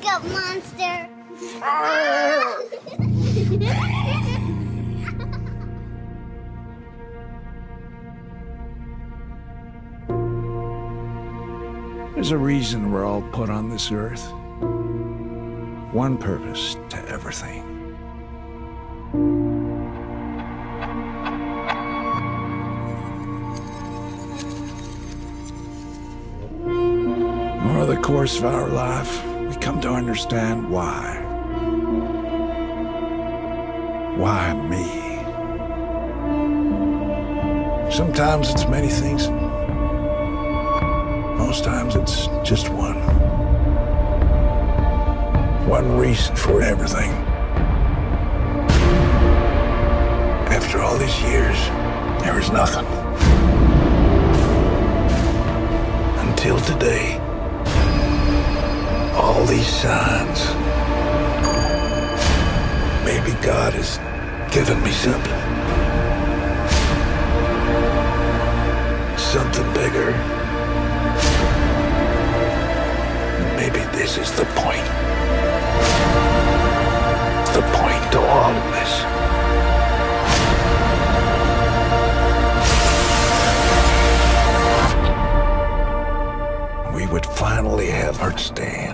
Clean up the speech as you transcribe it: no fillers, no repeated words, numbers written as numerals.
wake up, monster! There's a reason we're all put on this earth. One purpose to everything. Over the course of our life, we come to understand why. Why me? Sometimes it's many things. Most times it's just one. One reason for everything. After all these years, there was nothing. Until today, all these signs. Maybe God has given me something. Something bigger. Maybe this is the point. The point to all of this. We would finally have our stand.